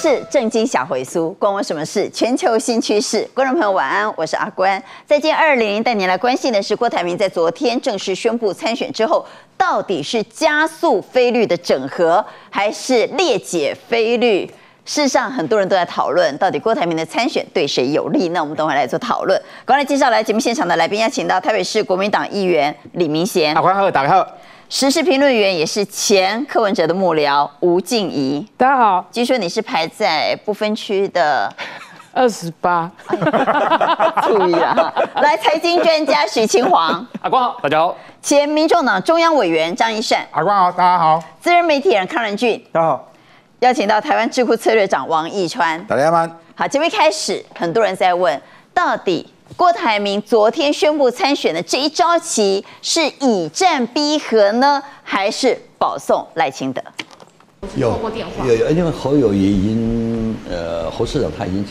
事正经小回苏，关我什么事？全球新趋势，观众朋友晚安，我是阿关。在今天220带您来关心的是，郭台铭在昨天正式宣布参选之后，到底是加速非绿的整合，还是裂解非绿？事实上，很多人都在讨论，到底郭台铭的参选对谁有利？那我们等会来做讨论。刚才介绍来节目现场的来宾，邀请到台北市国民党议员李明贤， 阿关好，大家好。 时事评论员也是前柯文哲的幕僚吴静怡， 大家好。 据说你是排在不分区的 28， 注意啊！来，财经专家许清煌， 阿关好，大家好。 前民众党中央委员张一善， 阿关好，大家好。 资深媒体人康仁俊， 大家好。 邀请到台湾智库策略长王义川， 大家好。 好，节目一开始，很多人在问，到底郭台铭昨天宣布参选的这一招棋是以战逼和呢，还是保送赖清德？ 有，因为侯友宜已经侯市长他已经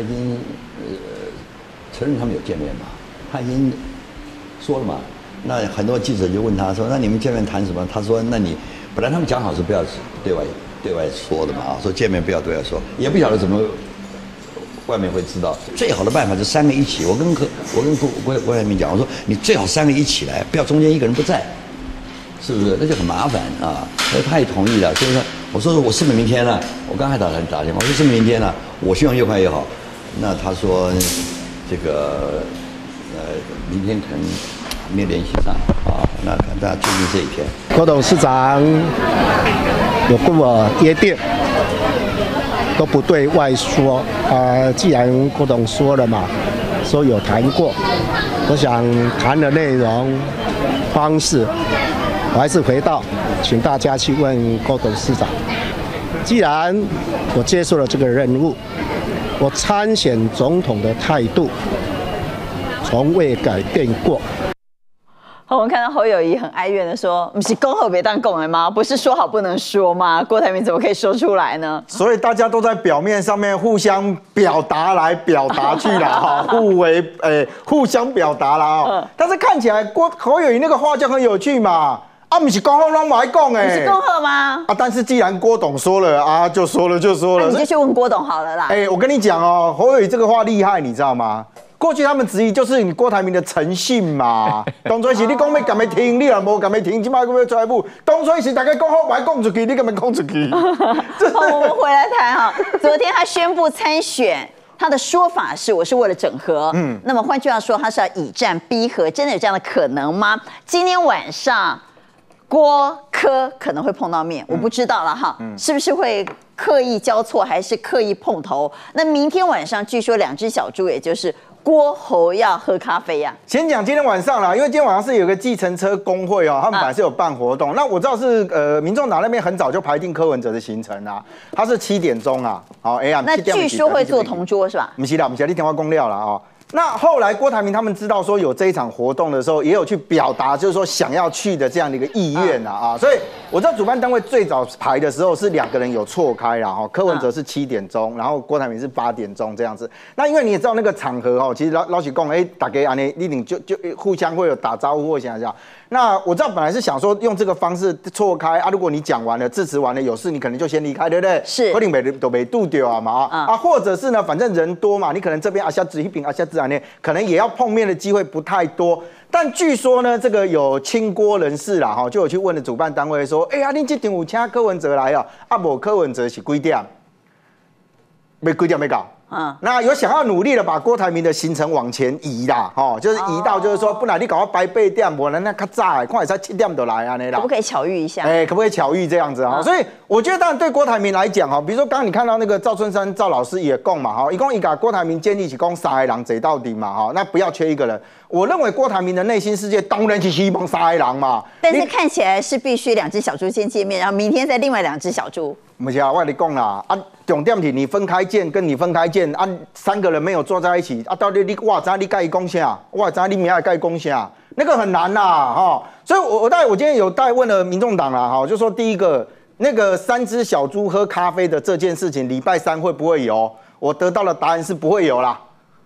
承认他们有见面嘛，他已经说了嘛。那很多记者就问他说：“那你们见面谈什么？”他说：“那你本来他们讲好是不要对外说的嘛，说见面不要对外说，也不晓得怎么。”外面会知道，最好的办法是3个一起。我跟郭台铭讲，我说你最好3个一起来，不要中间一个人不在，是不是？那就很麻烦啊。他也同意了，就是说，我说我是不是明天了？我刚才打电话，我说是不是明天了？我希望越快越好。那他说这个明天可能没联系上啊，那看大家注意这一天。 郭董事长有跟我约定。都不对外说，既然郭董说了嘛，说有谈过，我想谈的内容、方式，我还是回到，请大家去问郭董事长。既然我接受了这个任务，我参选总统的态度从未改变过。 好，我们看到侯友宜很哀怨的说：“不是公后别当共人吗？不是说好不能说吗？郭台铭怎么可以说出来呢？” 所以大家都在表面上面互相表达来表达去啦，哈，互相表达啦哦。但是看起来侯友宜那个话就很有趣嘛，啊，不是公后拢没讲哎， 不是恭贺吗？ 啊，但是既然郭董说了啊，就说了。 那你就去问郭董好了啦。 我跟你讲哦，侯友宜这个话厉害，你知道吗？过去他们质疑就是你郭台铭的诚信嘛，当初是你讲要敢要听，你若无敢要听，今摆要出来不？当初是大家讲好不讲出去，你敢要讲出去？ 好，我们回来谈哈。昨天他宣布参选，他的说法是我是为了整合，那么换句话说，他是要以战逼和，真的有这样的可能吗？今天晚上郭柯可能会碰到面，我不知道了哈，是不是会刻意交错，还是刻意碰头？那明天晚上据说2只小猪，也就是郭侯要喝咖啡呀。 先讲今天晚上啦，因为今天晚上是有个计程车工会哦，他们本来是有办活动。那我知道是民众党那边很早就排定柯文哲的行程啊，他是7点钟啊，好那据说会做同桌是吧？ 不是啦，你电话公料了哦。那后来郭台铭他们知道说有这一场活动的时候，也有去表达，就是说想要去的这样的一个意愿啊，所以我知道主办单位最早排的时候是2个人有错开啦，哈，柯文哲是7点钟，然后郭台铭是8点钟这样子。那因为你也知道那个场合哦，其实老实讲，大家安尼一定就互相会有打招呼或想想。那我知道本来是想说用这个方式错开啊，如果你讲完了、致辞完了有事，你可能就先离开，对不对？ 是， 可能都没度掉啊嘛啊，或者是呢，反正人多嘛，你可能这边下子一饼下子啊，可能也要碰面的机会不太多。但据说呢，这个有亲郭人士啦，哈，就有去问了主办单位说，你这场有请柯文哲来哦，无柯文哲是几点？没几点没搞。那有想要努力的把郭台铭的行程往前移啦，就是移到就是说，不然你搞到白8点，不然那较早，看才7点就来啊，那啦。 可不可以巧遇一下？ 可不可以巧遇这样子啊？所以我觉得，当然对郭台铭来讲，比如说刚刚你看到那个赵春山赵老师也讲嘛，一共一个郭台铭建立起讲3个人坐到底嘛，那不要缺一个人。我认为郭台铭的内心世界当然是希望3个人嘛， 但是看起来是必须2只小猪先见面，然后明天再另外2只小猪。 不是啊，我跟你讲啦，重点是你分开见，跟你分开见，3个人没有坐在一起，到底我知你该讲啥，我知你明仔该讲啥，那个很难啦，所以我今天有问了民众党啦，就说第一个那个3只小猪喝咖啡的这件事情，礼拜3会不会有？我得到的答案是不会有啦。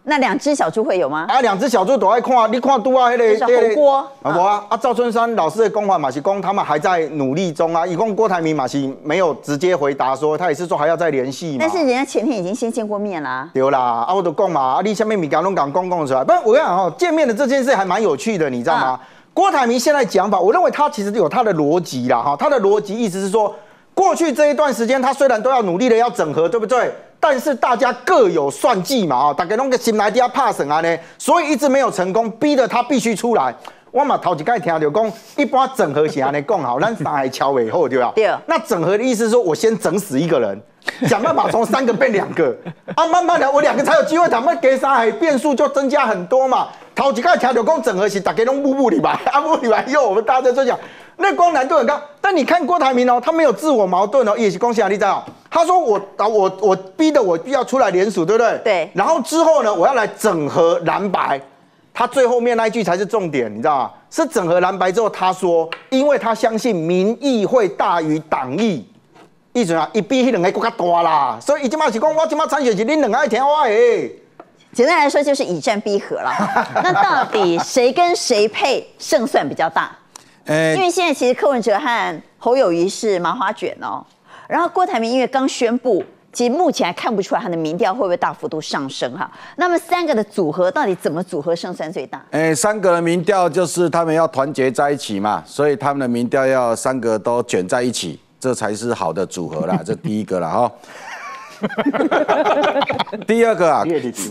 那2只小猪会有吗？ 啊，2只小猪都爱看，你看拄啊， 就是侯郭啊，无啊，赵春山老师的讲法嘛是讲他们还在努力中啊，一共郭台铭嘛是没有直接回答说，他也是说还要再联系嘛。 但是人家前天已经先见过面啦。 对啦，啊，我都讲嘛，啊，你下面物件拢讲出来，不然我跟你讲哦，见面的这件事还蛮有趣的，你知道吗？郭台铭现在讲法，我认为他其实有他的逻辑啦，哈，他的逻辑意思是说，过去这一段时间他虽然都要努力的要整合，对不对？但是大家各有算计嘛，啊，大家弄个心来底下怕什啊呢？所以一直没有成功，逼得他必须出来。我嘛头一摆听到讲，一般整合是安尼讲好，咱三个敲尾后对吧？ 对。 那整合的意思是说我先整死一个人，想办法从3个变2个，啊，慢慢的我2个才有机会谈，那给三海变数就增加很多嘛。头一摆听到讲整合是大家拢补里吧，啊补里吧，以后我们大家就讲，那光难度很高。但你看郭台铭哦，他没有自我矛盾哦，也是恭喜啊，你知道？他说我逼得我要出来联署，对不对？ 对。 然后之后呢，我要来整合蓝白。他最后面那一句才是重点，你知道吗？是整合蓝白之后，他说，因为他相信民意会大于党意，意思啊，一比迄2个更加大啦，所以伊即马是讲，我即马参选是恁2个爱听我的。 简单来说就是以战逼和了。那到底谁跟谁配胜算比较大？因为现在其实柯文哲和侯友宜是麻花卷哦，然后郭台铭因为刚宣布。其实目前还看不出来他的民调会不会大幅度上升哈。那么3个的组合到底怎么组合胜算最大 ？3个的民调就是他们要团结在一起嘛，所以他们的民调要3个都卷在一起，这才是好的组合啦。这第一个啦哈。第二个啊，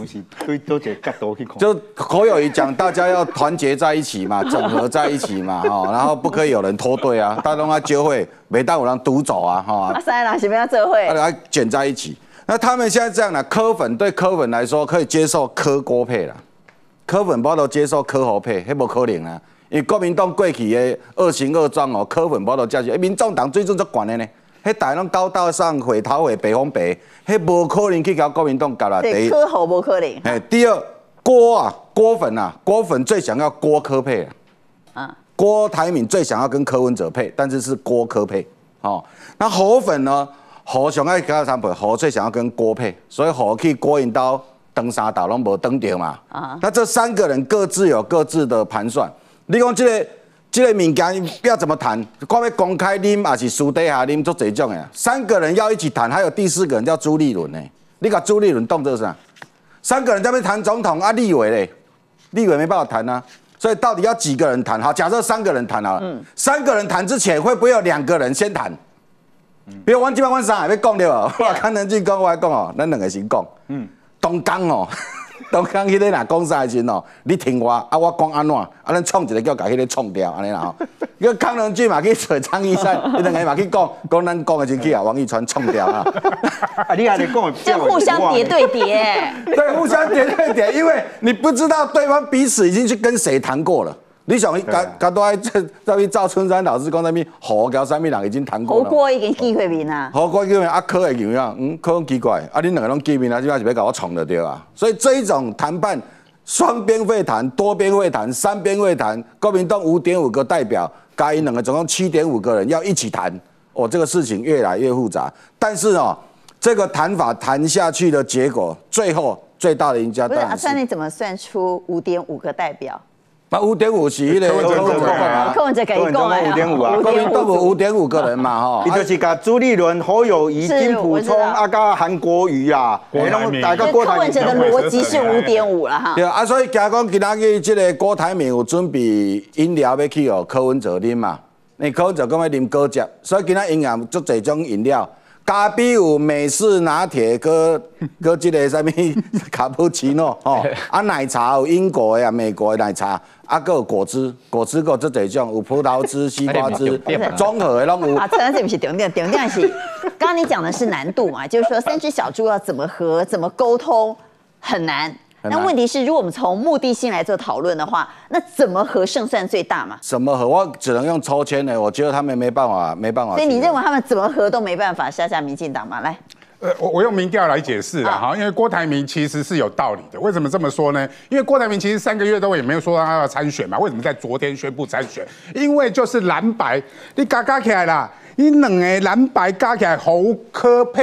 就侯友宜讲，大家要团结在一起嘛，整合在一起嘛，哈，然后不可以有人脱队啊，大家都要揪会，没当有人独走啊，哈。 啊，三啦，什么要这会？ 大家卷在一起。那他们现在这样呢，对柯粉来说可以接受柯郭配啦，柯粉不都接受柯侯配，那不可能啊，因为国民党过去的恶行恶状哦，柯粉不都接受，民众党水准足悬的呢。迄大拢高大上，回头回北风北，迄无可能去搞国民党搞啦。 对，柯侯无可能。 第二，郭粉最想要郭柯配啊。郭台铭最想要跟柯文哲配，但是是郭柯配。哦，那侯粉呢？侯想爱跟他配，侯最想要跟郭配，所以侯去郭引刀登三岛拢无登到嘛。那这3个人各自有各自的盘算。你讲这个物件要怎么谈？看要公开啉还是私底下啉，做这种的。3个人要一起谈，还有第4个人叫朱立伦呢。你把朱立伦当作啥？3个人在那边谈总统啊，立委嘞，立委没办法谈啊。所以到底要几个人谈？好，假设3个人谈好了，3个人谈之前会不会有2个人先谈？比如我今晚我3个要讲对吧？我看能进讲，我讲哦，咱2个先讲。东江哦。东江迄个若讲啥时哦，你听我，啊我讲安怎，啊咱创一个叫甲迄个创掉，安尼啦吼。个康仁俊嘛去找张义山，伊2个嘛去讲咱讲的真去啊，王一川创掉啊。 啊，你还得讲， 这互相叠对叠。 对，互相叠对叠，因为你不知道对方彼此已经去跟谁谈过了。你想，刚都在边赵春山老师讲那边侯交啥物人已经谈过了。 侯郭已经见过面啊。 侯郭见面啊，柯会见面，柯奇怪，啊你2个拢见面啊，即摆是要搞我闯的对啊。所以这一种谈判，双边会谈、多边会谈、3边会谈，国民党5.5个代表，加因2个总共7.5个人要一起谈，这个事情越来越复杂。但是这个谈法谈下去的结果，最后最大的赢家不是阿川，你怎么算出5.5个代表？ 那5.5是迄个柯文哲可以讲啊 ，5.5啊， 国民党有5.5个人嘛吼， 伊就是甲朱立伦、侯友宜、金溥聪啊，甲韩国瑜啊， 大家柯文哲的逻辑是5.5啦哈。 对啊，所以假讲今仔日这个郭台铭有准备饮料要去柯文哲啉嘛，因柯文哲讲要啉果汁，所以今仔营养足侪种饮料。咖啡有美式拿铁，搁这个什么卡布奇诺哦，啊奶茶有英国的啊、美国的奶茶，啊搁有果汁搁有这几种，有葡萄汁、西瓜汁，综合的拢有。 啊，这不是重点是，刚刚你讲的是难度嘛，就是说3只小猪要怎么合、怎么沟通很难。那问题是，如果我们从目的性来做讨论的话，那怎么合胜算最大嘛？ 怎么合？我只能用抽签的，我觉得他们没办法。 所以你认为他们怎么合都没办法下民进党吗？来， 我用民调来解释啊，哈，因为郭台铭其实是有道理的。为什么这么说呢？因为郭台铭其实3个月都也没有说他要参选嘛，为什么在昨天宣布参选？因为就是蓝白，你加起来啦，你2个蓝白加起来侯柯配。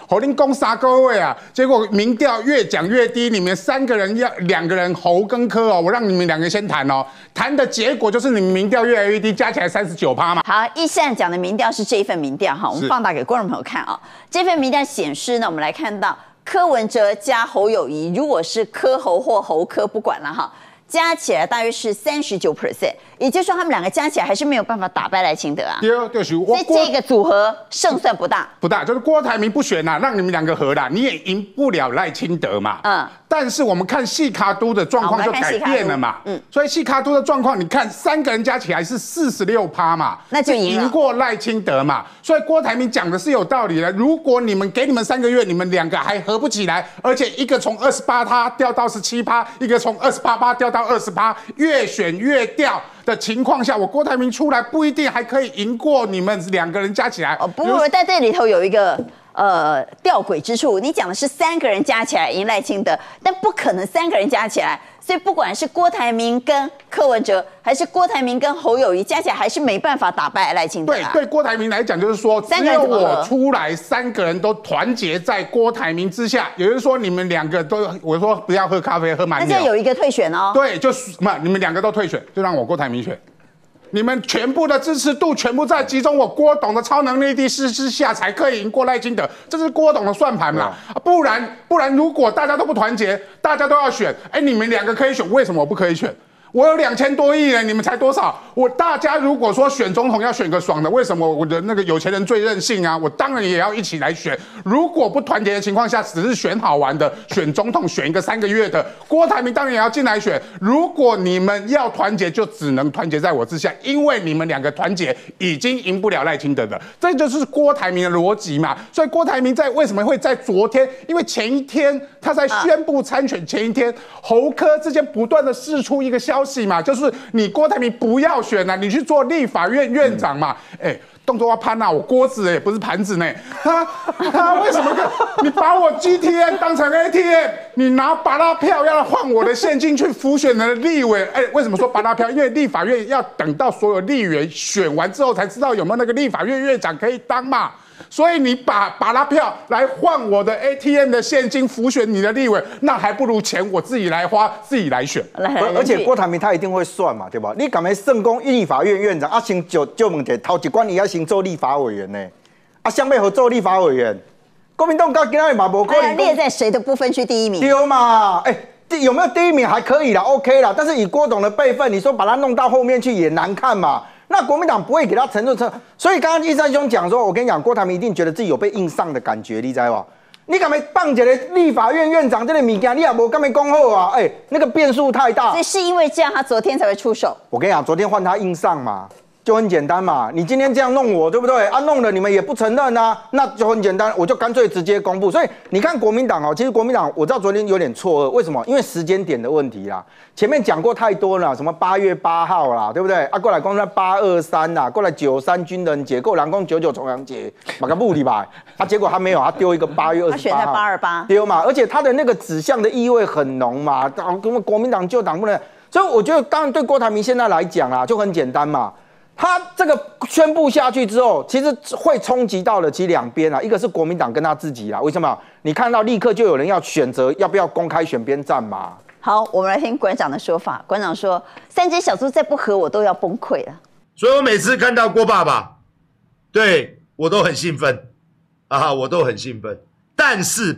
侯林攻杀各位啊，结果民调越讲越低，你们2个人侯跟柯哦，我让你们2个先谈哦，谈的结果就是你们民调越来越低，加起来39%嘛。 好，一善讲的民调是这一份民调哈，我们放大给观众朋友看啊。这份民调显示呢，我们来看到柯文哲加侯友宜，如果是柯侯或侯柯不管了哈，加起来大约是39%，也就是说他们2个加起来还是没有办法打败赖清德啊。 就是所以这个组合胜算不大， 就是郭台铭不选啦，让你们2个合啦，你也赢不了赖清德嘛。但是我们看细卡都的状况就改变了嘛。所以细卡都的状况，你看3个人加起来是46%嘛， 那就赢过赖清德嘛。所以郭台铭讲的是有道理的。如果你们给你们3个月，你们2个还合不起来，而且一个从28%掉到17%，一个从28%掉到20%，越选越掉的情况下，我郭台铭出来不一定还可以赢过你们2个人加起来。 不过在这里头有一个吊诡之处，你讲的是3个人加起来赢赖清德，但不可能3个人加起来，所以不管是郭台铭跟柯文哲，还是郭台铭跟侯友宜，加起来还是没办法打败赖清德。 对郭台铭来讲，就是说只有我出来，3个人都团结在郭台铭之下，也就是说你们2个都，我说不要喝咖啡，喝蛮牛。 那就有一个退选哦。 对，就是你们2个都退选，就让我郭台铭选。你们全部的支持度全部在集中我郭董的超能力地势之下，才可以赢过赖清德，这是郭董的算盘啦。不然，如果大家都不团结，大家都要选，你们2个可以选，为什么我不可以选？我有2000多亿人，你们才多少？大家如果说选总统要选个爽的，为什么我的那个有钱人最任性啊？我当然也要一起来选。如果不团结的情况下，只是选好玩的，选总统选一个3个月的，郭台铭当然也要进来选。如果你们要团结，就只能团结在我之下，因为你们2个团结已经赢不了赖清德的，这就是郭台铭的逻辑嘛。所以郭台铭为什么会在昨天？因为前一天他在宣布参选前一天，侯柯之间不断的释出一个消息嘛，就是你郭台铭不要选啊，你去做立法院院长嘛。动作要攀啊，我锅子不是盘子呢。他为什么你把我 GTM 当成 ATM？ 你拿巴拉票要换我的现金去辅选的立委？为什么说巴拉票？因为立法院要等到所有立委选完之后，才知道有没有那个立法院院长可以当嘛。所以你把巴拉票来换我的 ATM 的现金辅选你的立委，那还不如钱我自己来花，自己来选。 而且郭台铭他一定会算嘛，对吧？你敢没胜功立法院院长啊？先就问题，头一关你要先做立法委员呢？想要做立法委员，国民党到今日嘛无可能列在谁的不分区第1名？ 对嘛？有没有第1名还可以啦 ，OK 啦。但是以郭董的辈分，你说把他弄到后面去也难看嘛。那国民党不会给他承认所以刚刚一山兄讲说，我跟你讲，郭台铭一定觉得自己有被硬上的感觉，你知道吧？你敢没放一个立法院院长这个物件，你也无敢没讲好啊？那个变数太大。 所以是因为这样，他昨天才会出手。 我跟你讲，昨天换他硬上嘛，就很简单嘛。你今天这样弄我，对不对？弄了你们也不承认啊，那就很简单，我就干脆直接公布。所以你看国民党其实国民党我知道昨天有点错愕，为什么？因为时间点的问题啦。前面讲过太多了，什么8月8号啦，对不对？过来讲那823啦，过来93军人节，过来讲99重阳节，马个不理吧？结果他没有，他丢一个8月28号， 他选在828， 丢嘛，而且他的那个指向的意味很浓嘛，国民党旧党不能，所以我觉得当然对郭台铭现在来讲就很简单嘛。他这个宣布下去之后，其实会冲击到了其实2边一个是国民党跟他自己啦。为什么？你看到立刻就有人要选择要不要公开选边站嘛。好， 我们来听馆长的说法。馆长说，3只小猪再不和我都要崩溃了。 所以我每次看到郭爸爸，对我都很兴奋我都很兴奋。但是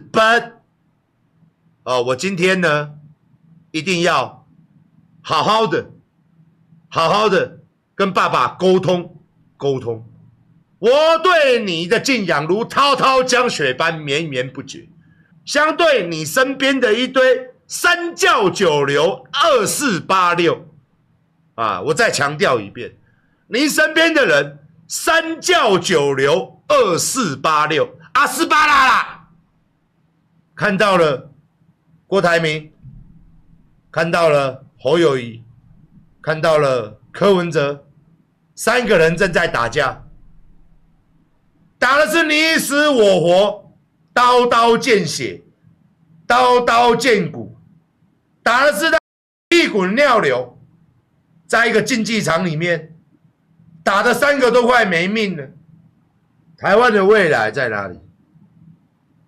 我今天呢，一定要好好的跟爸爸沟通。我对你的敬仰如滔滔江水般绵绵不绝，相对你身边的一堆三教九流2486我再强调一遍，您身边的人三教九流2486斯巴拉啦，看到了郭台铭，看到了侯友宜，看到了柯文哲，3个人正在打架，打的是你死我活，刀刀见血，刀刀见骨，打的是屁滚尿流，在一个竞技场里面，打的3个都快没命了。台湾的未来在哪里？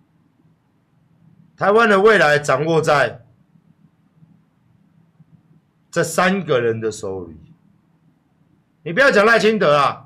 台湾的未来掌握在这3个人的手里。你不要讲赖清德啊，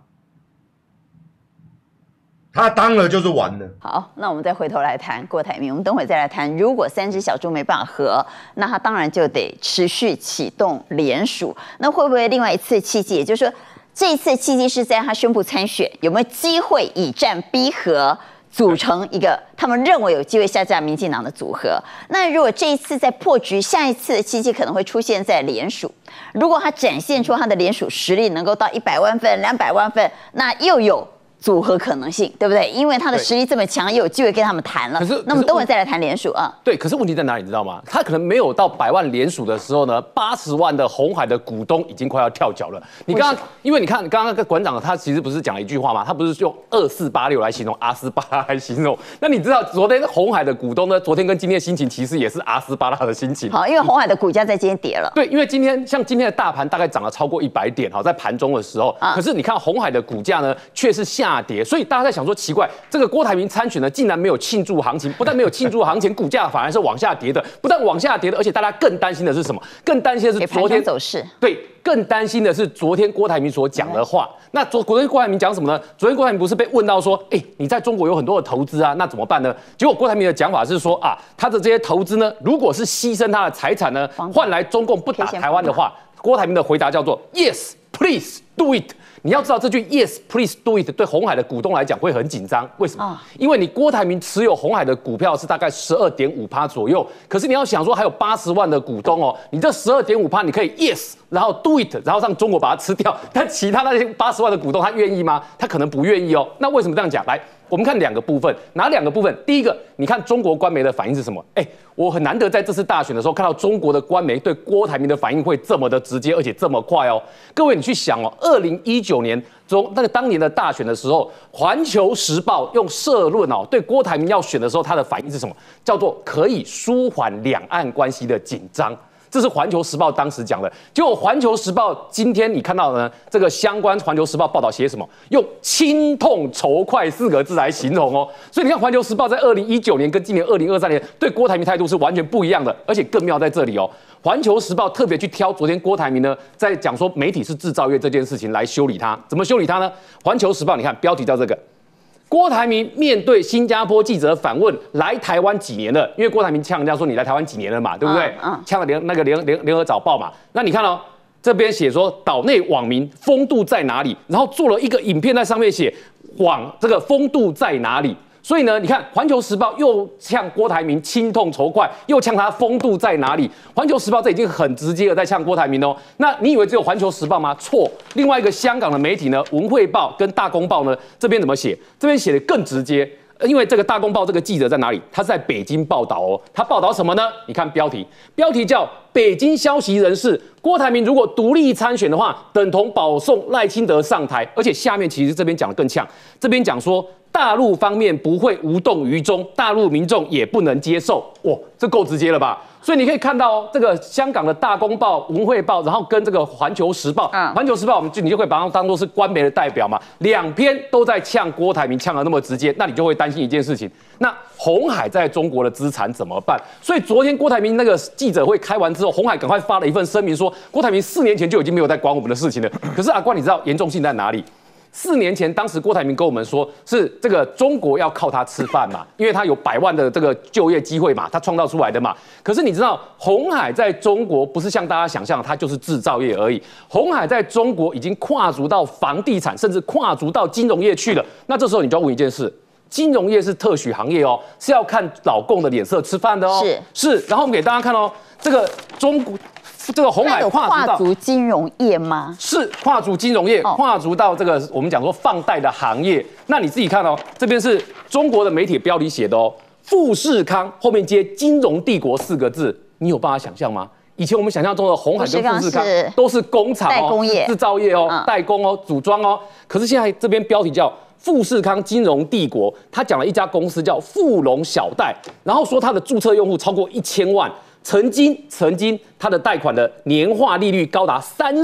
他当了就是完了。 好，那我们再回头来谈郭台铭。我们等会再来谈，如果3只小猪没办法合，那他当然就得持续启动联署。那会不会另外一次契机？也就是说，这一次契机是在他宣布参选，有没有机会以战逼和？组成一个他们认为有机会下架民进党的组合。那如果这一次在破局，下一次的契机可能会出现在联署。如果他展现出他的联署实力能够到100万份、200万份，那又有组合可能性，对不对？因为他的实力这么强，也有机会跟他们谈了。那么等会再来谈联署啊。 对，可是问题在哪里？你知道吗？他可能没有到100万联署的时候呢，80万的鸿海的股东已经快要跳脚了。你刚刚，因为你看刚刚那个馆长他其实不是讲了一句话吗？他不是用2486来形容阿斯巴拉来形容。那你知道昨天鸿海的股东呢？昨天跟今天的心情其实也是阿斯巴拉的心情。 好，因为鸿海的股价在今天跌了。 对，因为今天的大盘大概涨了超过100点，好，在盘中的时候，可是你看鸿海的股价呢却是下跌，所以大家在想说奇怪，这个郭台铭参选呢，竟然没有庆祝行情，不但没有庆祝行情，股价反而是往下跌的，不但往下跌的，而且大家更担心的是什么？更担心的是昨天走势， 对，更担心的是昨天郭台铭所讲的话。那昨天郭台铭讲什么呢？昨天郭台铭不是被问到说，你在中国有很多的投资啊，那怎么办呢？结果郭台铭的讲法是说啊，他的这些投资呢，如果是牺牲他的财产呢，换来中共不打台湾的话，郭台铭的回答叫做 Yes, please do it。你要知道这句 Yes, please do it 对鸿海的股东来讲会很紧张，为什么？因为你郭台铭持有鸿海的股票是大概12.5%左右，可是你要想说还有80万的股东哦，你这12.5%你可以 Yes， 然后 do it， 然后让中国把它吃掉，但其他那些80万的股东他愿意吗？他可能不愿意哦。那为什么这样讲？来，我们看2个部分，哪2个部分？第一个，你看中国官媒的反应是什么？我很难得在这次大选的时候看到中国的官媒对郭台铭的反应会这么的直接，而且这么快哦。各位，你去想哦，2019年当年的大选的时候，《环球时报》用社论哦，对郭台铭要选的时候，他的反应是什么？叫做可以舒缓两岸关系的紧张。这是《环球时报》当时讲的。结果，《环球时报》今天你看到呢，这个相关《环球时报》报道写什么？用心痛仇快4个字来形容哦。所以你看，《环球时报》在2019年跟今年2023年对郭台铭态度是完全不一样的，而且更妙在这里哦。《环球时报》特别去挑昨天郭台铭呢，在讲说媒体是制造业这件事情来修理他，怎么修理他呢？《环球时报》你看标题叫这个。郭台铭面对新加坡记者反问，来台湾几年了？因为郭台铭呛人家说你来台湾几年了嘛，对不对？呛了联合早报嘛。那你看哦，这边写说岛内网民风度在哪里？然后做了一个影片在上面写这个风度在哪里？所以呢，你看《环球时报》又呛郭台铭心痛仇快，又呛他风度在哪里？《环球时报》这已经很直接的在呛郭台铭哦。那你以为只有《环球时报》吗？错，另外一个香港的媒体呢，《文汇报》跟《大公报》呢，这边怎么写？这边写的更直接。因为这个《大公报》这个记者在哪里？他是在北京报道哦。他报道什么呢？你看标题叫“北京消息人士：郭台铭如果独立参选的话，等同保送赖清德上台。”而且下面其实这边讲的更呛，这边讲说大陆方面不会无动于衷，大陆民众也不能接受。哇，这够直接了吧？所以你可以看到这个香港的《大公报》、《文汇报》，然后跟这个《环球时报》，《环球时报》你就会把它当作是官媒的代表嘛，2篇都在呛郭台铭，呛得那么直接，那你就会担心一件事情：那鸿海在中国的资产怎么办？所以昨天郭台铭那个记者会开完之后，鸿海赶快发了一份声明说，郭台铭4年前就已经没有在管我们的事情了。可是阿关，你知道严重性在哪里？4年前，当时郭台铭跟我们说，是这个中国要靠他吃饭嘛，因为他有100万的这个就业机会嘛，他创造出来的嘛。可是你知道，鸿海在中国不是像大家想象，它就是制造业而已。鸿海在中国已经跨足到房地产，甚至跨足到金融业去了。那这时候你就要问一件事：金融业是特许行业哦，是要看老共的脸色吃饭的哦。是。然后我们给大家看哦，这个这个鸿海跨足金融业吗？ 是跨足金融业，跨足到这个我们讲说放贷的行业。那你自己看哦，这边是中国的媒体标题写的哦，富士康后面接金融帝国4个字，你有办法想象吗？以前我们想象中的鸿海跟富士康都是工厂哦，制造业哦，代工哦，组装哦。可是现在这边标题叫富士康金融帝国，他讲了一家公司叫富隆小贷，然后说它的注册用户超过1000万。曾经，他的贷款的年化利率高达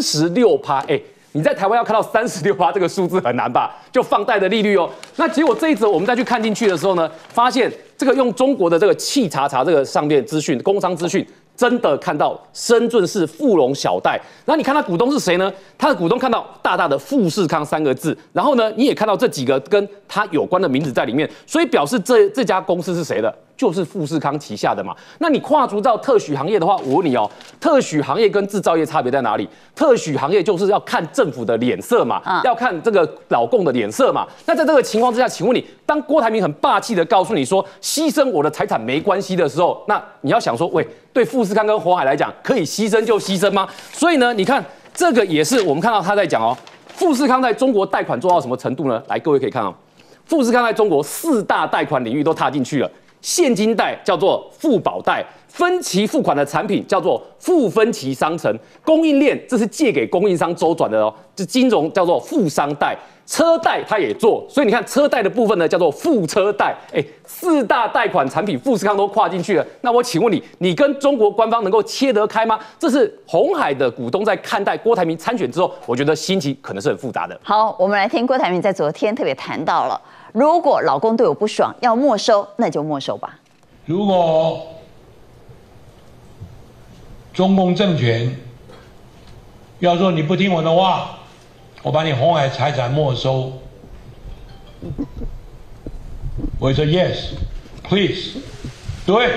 36%，你在台湾要看到36%这个数字很难吧？就放贷的利率哦。那结果这一则我们再去看进去的时候呢，发现这个用中国的这个气查查这个上面资讯，工商资讯。真的看到深圳市富隆小贷，然后你看他股东是谁呢？他的股东看到大大的富士康3个字，然后呢，你也看到这几个跟他有关的名字在里面，所以表示这家公司是谁的？就是富士康旗下的嘛。那你跨足到特许行业的话，我问你哦，特许行业跟制造业差别在哪里？特许行业就是要看政府的脸色嘛，要看这个老共的脸色嘛。那在这个情况之下，请问你，当郭台铭很霸气的告诉你说牺牲我的财产没关系的时候，那你要想说，喂，对富士康跟鸿海来讲，可以牺牲就牺牲吗？所以呢，你看这个也是我们看到他在讲哦，富士康在中国贷款做到什么程度呢？来，各位可以看哦，富士康在中国4大贷款领域都踏进去了。现金贷叫做富保贷，分期付款的产品叫做富分期商城，供应链这是借给供应商周转的哦，这金融叫做富商贷，车贷它也做，所以你看车贷的部分呢叫做富车贷，4大贷款产品富士康都跨进去了。那我请问你，你跟中国官方能够切得开吗？这是鸿海的股东在看待郭台铭参选之后，我觉得心情可能是很复杂的。 好，我们来听郭台铭在昨天特别谈到了。如果老公对我不爽，要没收，那就没收吧。 如果中共政权要说你不听我的话，我把你鸿海财产没收，我会说 yes, please, do it。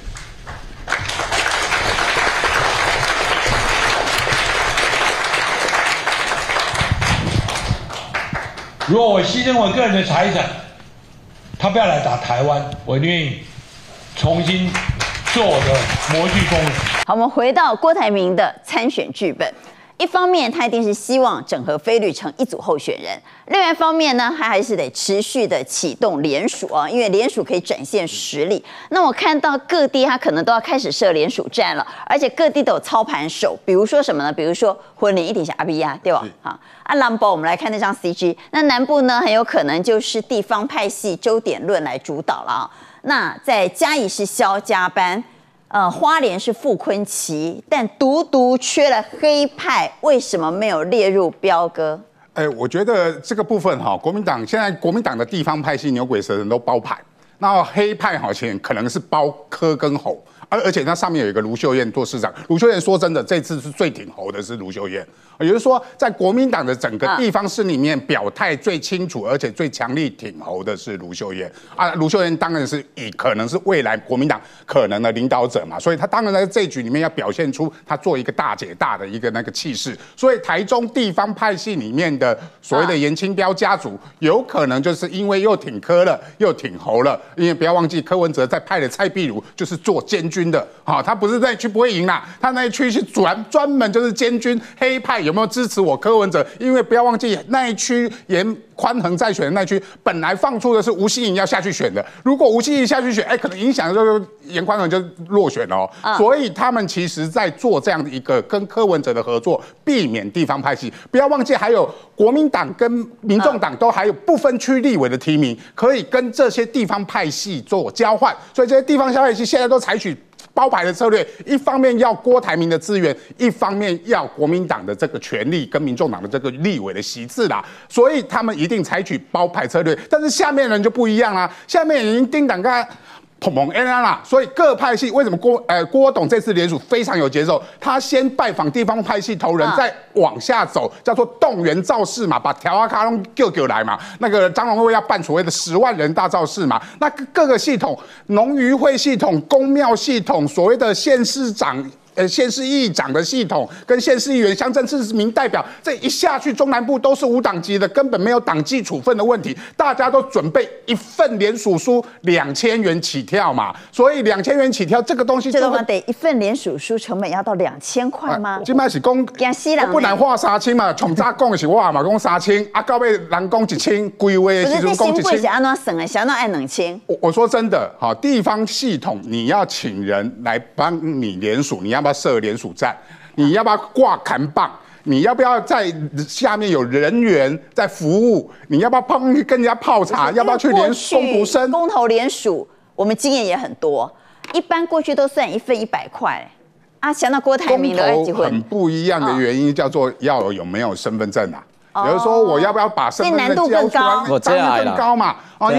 如果我牺牲我个人的财产，他不要来打台湾，我愿意重新做我的模具工人。 好，我们回到郭台铭的参选剧本。一方面，他一定是希望整合非绿成一组候选人；另外一方面呢，他还是得持续的启动联署啊，因为联署可以展现实力。那我看到各地他可能都要开始设联署站了，而且各地都有操盘手，比如说什么呢？比如说婚礼一定是阿比亚，对吧？好，南部我们来看那张 CG， 那南部呢很有可能就是地方派系周点论来主导了啊。那在嘉义是萧家班。花莲是傅崐萁，但独缺了黑派，为什么没有列入标歌？ 我觉得这个部分哈，国民党现在国民党的地方派系牛鬼蛇神都包盘，那黑派好像可能是包柯跟侯，而且那上面有一个卢秀燕做市长。卢秀燕说真的，这次是最挺侯的是卢秀燕，也就是说，在国民党的整个地方市里面表态最清楚，而且最强力挺侯的是卢秀燕啊。卢秀燕当然是可能是未来国民党可能的领导者嘛，所以他当然在这一局里面要表现出他做一个大姐大的一个那个气势。所以台中地方派系里面的所谓的严清标家族，有可能就是因为又挺柯了，又挺侯了。因为不要忘记柯文哲在派的蔡壁如就是做监军的，他不是那一区不会赢啦，他那一区是专门就是监军黑派。有没有支持我柯文哲？因为不要忘记那一区严宽衡在选的那一区，本来放出的是吴欣盈要下去选的。如果吴欣盈下去选，可能影响就是严宽衡就落选了所以他们其实在做这样的一个跟柯文哲的合作，避免地方派系。不要忘记还有国民党跟民众党都还有不分区立委的提名，可以跟这些地方派系做交换。所以这些地方派系现在都采取包牌的策略，一方面要郭台铭的资源，一方面要国民党的这个权力跟民众党的这个立委的席次啦，所以他们一定采取包牌策略。但是下面人就不一样啦，下面已经叮当干。捧啦，所以各派系为什么郭董这次联署非常有节奏？他先拜访地方派系头人，再往下走，叫做动员造势嘛，把条阿卡隆救来嘛。那个张荣惠要办所谓的10万人大造势嘛，那各个系统，农渔会系统、公庙系统，所谓的县市长。县市议长的系统跟县市议员、乡镇市民代表，这一下去中南部都是无党籍的，根本没有党纪处分的问题。大家都准备一份联署书2000元起跳嘛，所以2000元起跳这个东西， 这个得一份联署书成本要到2000块吗？ 今麦是讲，不然画3000嘛，从早讲的是我嘛讲3000，到尾人讲1000，规划的时阵讲1000。 是安怎算的？是安怎按2000？ 我说真的，地方系统你要请人来帮你联署，你要不要设联署站？你要不要挂扛棒？你要不要在下面有人员在服务？你要不要帮跟人家泡茶？要不要去联公读生？ 公投联署，我们经验也很多，一般过去都算一份100块。想到郭台铭的公投很不一样的原因叫做要有没有身份证啊？比如说我要不要把身份证交出来？当然更高嘛因为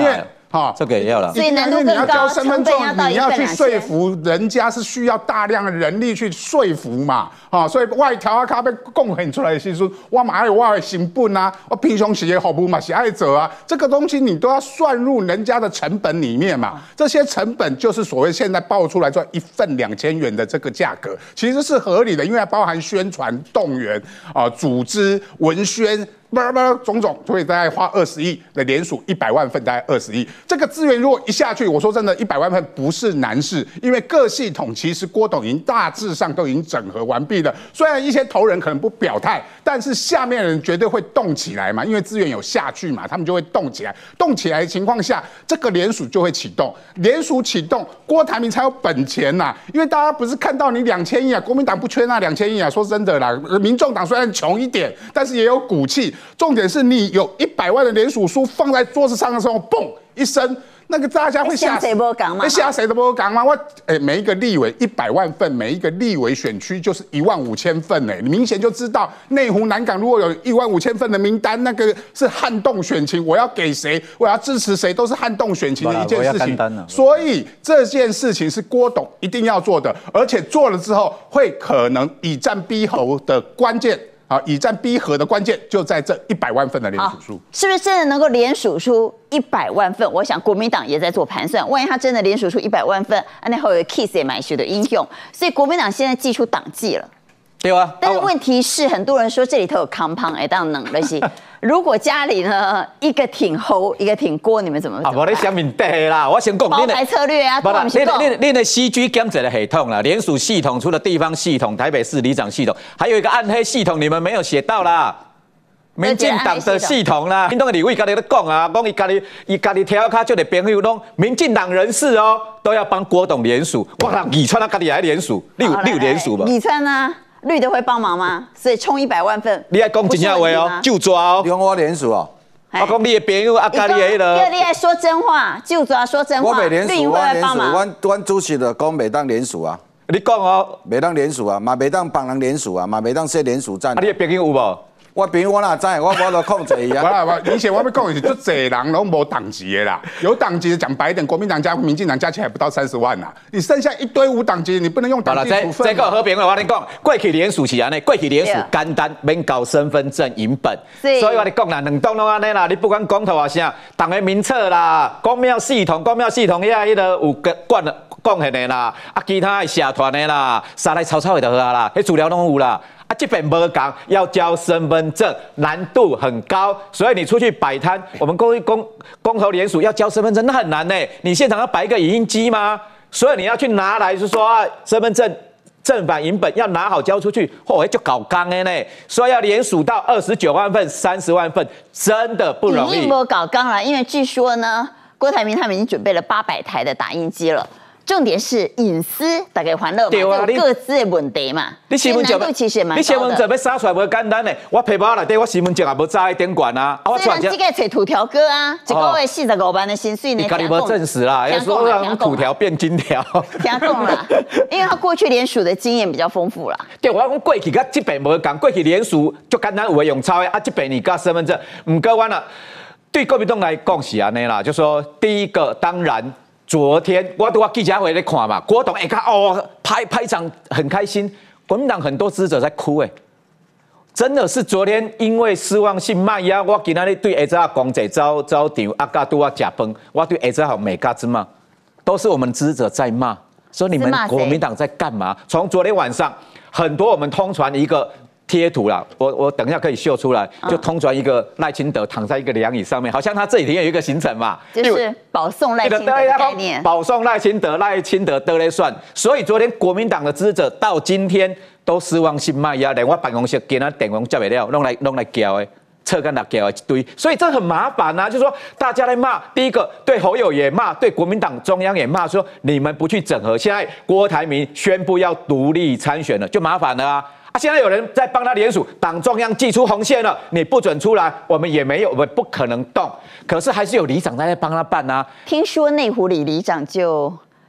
哈， 这个也要了。 所以难度更高， 你要交身份证，你要去说 2000 服人家是需要大量的人力去说服嘛，所以外条啊卡被贡献出来的时候，我嘛有我的成本啊，我平常时的服务嘛是爱做啊，这个东西你都要算入人家的成本里面嘛，这些成本就是所谓现在报出来说1份2000元的这个价格，其实是合理的，因为包含宣传、动员组织、文宣。种种，所以大概花20亿的联署100万份，大概20亿。这个资源如果一下去，我说真的，100万份不是难事，因为各系统其实郭董已经大致上都已经整合完毕了。虽然一些头人可能不表态，但是下面的人绝对会动起来嘛，因为资源有下去嘛，他们就会动起来。动起来的情况下，这个联署就会启动。联署启动，郭台铭才有本钱呐，因为大家不是看到你2000亿啊，国民党不缺那2000亿啊。说真的啦，民众党虽然穷一点，但是也有骨气。重点是你有100万的联署书放在桌子上的时候，嘣一声，那个大家会吓谁不讲嘛？ 吓谁都不讲嘛？每一个立委100万份，每一个立委选区就是15000份你明显就知道内湖南港如果有15000份的名单，那个是撼动选情，我要给谁，我要支持谁，都是撼动选情的一件事情。所以这件事情是郭董一定要做的，而且做了之后会可能以战逼侯的关键。以战逼和的关键就在这100万份的联署书， 是不是真的能够联署出100万份？我想国民党也在做盘算，万一他真的联署出100万份，那后有 kiss 也买学的英雄，所以国民党现在祭出党纪了。 对啊， 但是问题是，很多人说这里头有康胖，当冷了些。如果家里呢一个挺侯，一个挺郭，你们怎么办？ 我咧想面对啦，我先讲包牌策略啊， 你的 CG 检测的系统啦，联署系统除了地方系统、台北市里长系统，还有一个暗黑系统，你们没有写到啦。民进党的系统啦，民党的立委家己咧讲啊，讲伊家己挑卡就的朋友拢民进党人士哦，都要帮郭董联署，我让宜川家己来联署，你有联署吧？ 宜川呢？绿的会帮忙吗？所以冲100万份， 你爱讲真正话哦，就抓哦， 用我联署哦。 我讲你的朋友啊，家己的了。 你爱说真话，就抓说真话。 我袂联署，我联署， 阮主席就讲袂当联署啊。 你讲哦， 袂当联署啊，嘛袂当帮人联署啊，嘛袂当设联署站。 你的朋友有无？ 我朋友我哪知？我都控制伊啊。 以前我要讲的是，足侪人拢无党籍的啦，有党籍的讲白一点，国民党加民进党加起来不到30万啦，你剩下一堆无党籍，你不能用党籍处分。 这个和平的我跟你讲，过去联署是安尼，过去联署简单，免交身份证影本，所以我跟你讲啦，两党拢安尼啦，你不管公投啊啥，党的名册啦，公庙系统遐个有管了贡献的啦，其他的社团的啦，沙来草草的就好啦，迄资料拢有啦。这边无讲要交身份证，难度很高，所以你出去摆摊，我们公投联署要交身份证，那很难呢。你现场要摆一个影印机吗？所以你要去拿来，是说身份证正反影本要拿好交出去，就搞刚的呢。所以要联署到29万份、30万份，真的不容易。 已经没搞刚了，因为据说呢，郭台铭他们已经准备了800台的打印机了。重点是隐私，大家欢乐嘛，有各自的问题嘛。 你身份证其实也蛮高的。 你身份证要杀出来不简单呢？我皮包内底我身份证也无扎一点管啊。 虽然这个找土条哥啊，一个月45万的薪水呢。 你家己无证实啦，要说让土条变金条。 听讲啦，因为他过去联署的经验比较丰富啦。 对，我讲过去甲这边无讲，过去联署就简单有用抄的，这边你甲身份证，唔过我啦，对国民党来讲是安尼啦，就说第一个当然。昨天我记者会在看嘛，郭董拍掌很开心，国民党很多支持者在哭真的是昨天因为失望性卖压，我今天对下早讲者招场甲拄啊食饭，我对下早每家之骂，都是我们支持者在骂，说你们国民党在干嘛？从昨天晚上很多我们通传一个。贴图啦，我等一下可以秀出来，就通传一个赖清德躺在一个凉椅上面，好像他这几天有一个行程嘛， 就是保送赖清德的概念， 保送赖清德都在算，所以昨天国民党的支持者到今天都失望性卖压，连我办公室今仔电话接不了，弄来叫的。侧干打给了一堆，所以这很麻烦啊！就是说，大家在骂，第一个对侯友也骂，对国民党中央也骂，说你们不去整合。现在郭台铭宣布要独立参选了，就麻烦了啊！现在有人在帮他联署，党中央祭出红线了，你不准出来，我们也没有，我们不可能动。可是还是有里长在帮他办啊。 听说内湖里长就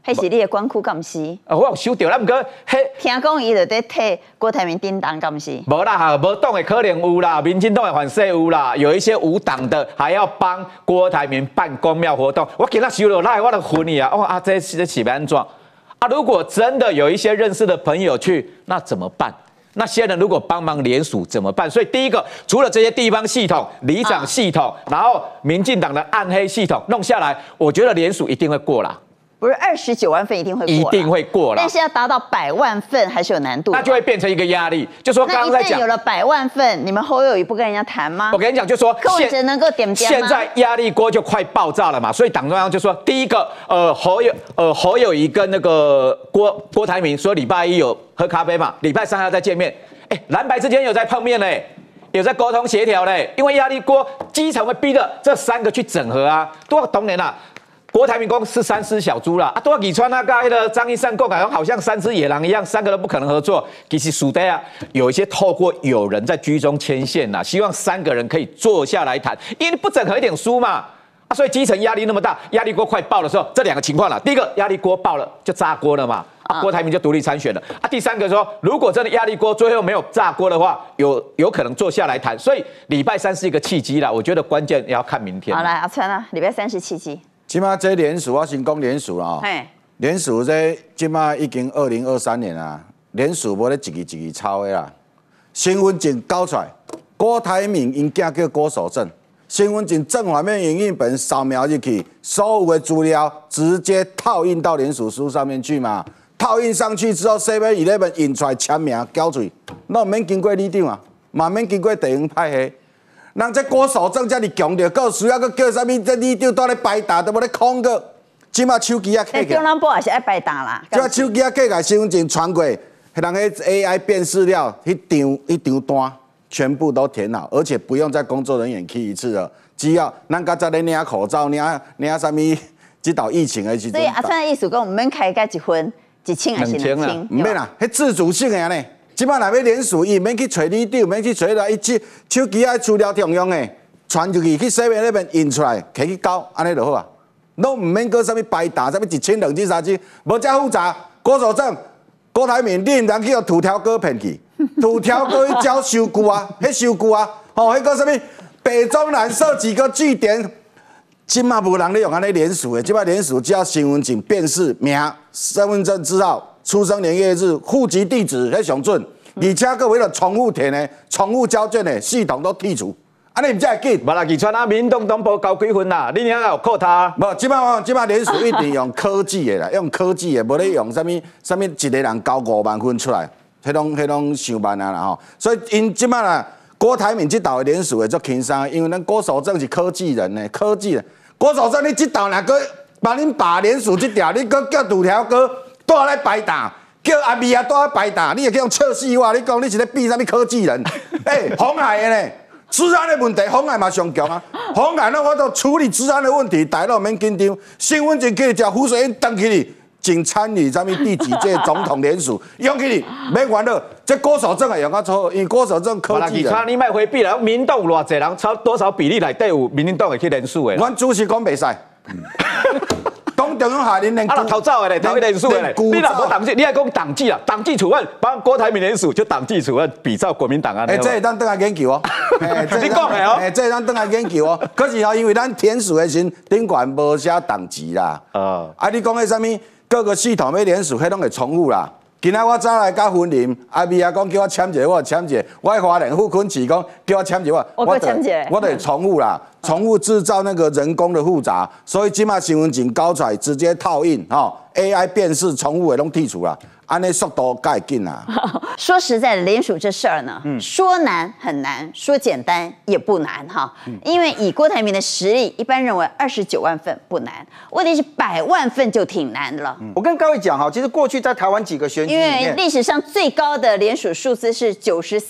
还是你的光库敢是？ 我有收到，咱不过嘿。 听讲伊就在替郭台铭叮当敢是？ 无啦哈，无党的可能有啦，民进党的反势有啦，有一些无党的还要帮郭台铭办公庙活动。我给他收了来，我都昏你啊！哦啊，这起安装啊！如果真的有一些认识的朋友去，那怎么办？那些人如果帮忙联署怎么办？所以第一个，除了这些地方系统、里长系统，然后民进党的暗黑系统弄下来，我觉得联署一定会过啦。 不是29万份一定会过， 一定会过了， 但是要达到100万份还是有难度， 那就会变成一个压力。就说刚刚在讲， 有了100万份，你们侯友宜不跟人家谈吗？ 我跟你讲，就说柯文哲能够点点吗？ 现在压力锅就快爆炸了嘛，所以党中央就说，第一个，侯友宜跟那个郭台铭说礼拜一有喝咖啡嘛，礼拜3还要再见面，蓝白之间有在碰面嘞。有在沟通协调嘞，因为压力锅基层会逼着这3个去整合啊，多当然啦。郭台铭公是3只小猪啦，啊，多李川那个张一山共感好像3只野狼一样，3个都不可能合作。其实属的啊，有一些透过有人在居中牵线呐，希望3个人可以坐下来谈，因为你不整合一点输嘛，啊，所以基层压力那么大，压力锅快爆的时候，这2个情况了。第一个压力锅爆了就炸锅了嘛，啊，郭台铭就独立参选了。啊，第3个说，如果真的压力锅最后没有炸锅的话，有可能坐下来谈。所以礼拜3是一个契机啦，我觉得关键要看明天。 好来，阿川啊，礼拜3是契机。 即马这联署，我先讲联署啦。联署这即马已经2023年啊，联署无咧一字一字抄的啦。身份证交出来，郭台铭因囝叫郭守正，身份证正反面影印本扫描入去，所有的资料直接套印到联署书上面去嘛。套印上去之后 ，7-11印出来签名交出去，那免经过里长啊，嘛免经过地方派系。人这郭守正这么强着，够需要个叫啥物？这里长都咧摆打，都无咧空个。即马手机啊，客中南部也是爱摆打啦。 即马手机啊，客个身份证传过，人迄 AI 辨识了，一张单全部都填好，而且不用再工作人员去一次了。只要咱刚才咧领口罩、领啥物，这道疫情的时阵。 所以阿川的意思讲，我们开加1分，1千还是2千？ 唔免啦，迄自主性的呢。即摆若要联署，伊免去找里长，免去找啦，伊手机啊资料中央的传入去7-11印出来，摕去交，安尼就好啊。拢唔免搁啥物摆打，啥物1千、2千、3千，无遮复杂。郭守正、郭台铭，你唔通去互土条哥骗去，土条哥去交收据啊，迄收据啊，迄个啥物北中南设几个据点，即马无人咧用安尼联署的，即摆联署只要身份证辨识名、身份证字号。出生年月日、户籍地址迄上准，而且佮为了重复填的、重复交卷的系统都剔除，安尼唔才会紧。 无啦，宜川啊，民众党无交几分啦，你遐有扣他？ 无，即摆联署一定用科技的啦，用科技的，无咧用啥物一个人交5万分出来，迄拢伤慢啊啦吼。所以因即摆啦，郭台铭这道的联署的足轻松，因为咱郭守正是科技人呢，科技人。郭守正你这道若个帮恁爸联署这条，你搁叫土条哥。都来摆打，叫阿咪啊都来摆打，你也可以用测试话，你讲你是咧比啥物科技人？红海的呢，治安的问题，红海嘛上强啊。红海那我都处理治安的问题，大家免紧张。身份证去叫胡水英登起你，仅参与啥物第几届总统联署，用起你免烦恼。这郭守正也用较错，因为郭守正科技人。 你莫回避了，民党有偌济人，超多少比例内底有民进党会去联署的？ 阮主席讲袂使。党中央下令连逃走的嘞，逃去联署的嘞。你若无党纪，你还讲党纪啊？党纪处分，帮郭台铭联署就党纪处分，比照国民党啊。 这会当倒来研究哦。 你讲的哦。 这会当倒来研究哦。可是哦，因为咱填署的时顶管无写党籍啦。你讲的啥物各个系统要联署，迄拢会重复啦。今仔我早来甲婚林，阿咪啊讲叫我签一个，我签一个。我花莲傅昆萁讲叫我签一个， 我签一个， 我得重复啦，重复制造那个人工的复杂，所以即马身份证交出来直接套印，AI 辨识重复的拢剔除啦，安尼速度较会紧啦。 说实在的，联署这事儿呢，说难很难，说简单也不难哈。因为以郭台铭的实力，一般认为29万份不难，问题是100万份就挺难的了。 我跟各位讲哈，其实过去在台湾几个选举里面， 因为历史上最高的联署数字是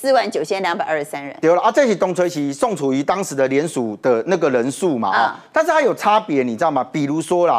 949223人。 对了啊，这是东吹起宋楚瑜当时的联署的那个人数嘛但是它有差别，你知道吗？比如说啦哈。